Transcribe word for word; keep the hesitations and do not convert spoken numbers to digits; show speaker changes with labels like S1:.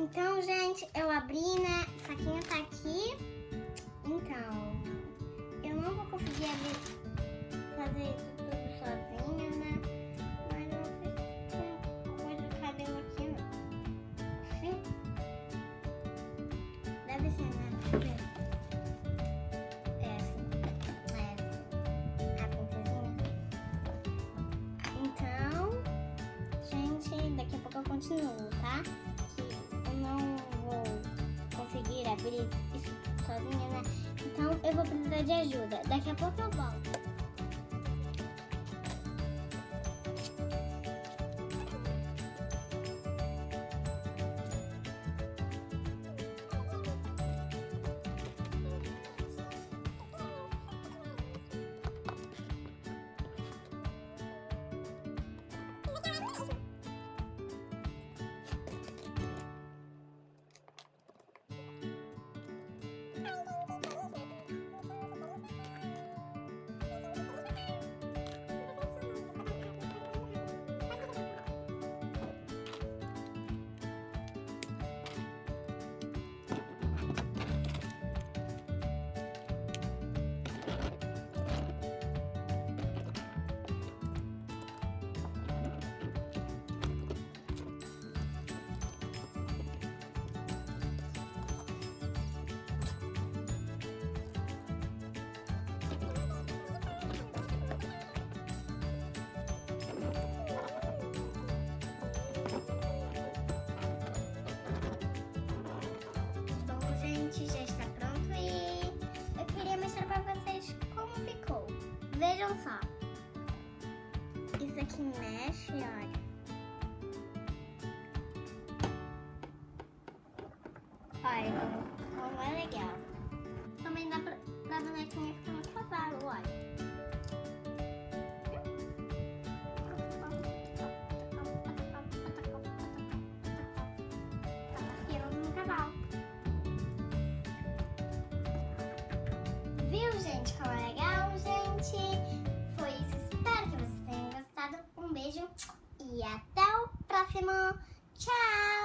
S1: Então, gente, eu abri, né? O saquinho tá aqui. Então, eu não vou conseguir abrir, fazer isso tudo sozinha, né? Mas eu não fiz com coisa de cabelo aqui, não. Assim? Deve ser, né? Deixa eu ver. É assim. É assim. A princesinha. Então, gente, daqui a pouco eu continuo, tá? Que eu não vou conseguir abrir isso sozinha, né? Então eu vou precisar de ajuda. Daqui a pouco eu volto. Já está pronto e eu queria mostrar para vocês como ficou. Vejam só. Isso aqui mexe, olha. Olha como, como é legal. Também dá pra, pra bonequinha ficar no cavalo, olha. Viu, gente? Como é legal, gente? Foi isso. Espero que vocês tenham gostado. Um beijo e até o próximo. Tchau!